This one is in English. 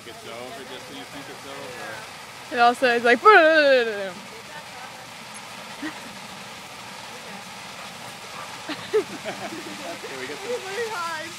it's over just when you think it's over. It also is like boom. Okay, we get some.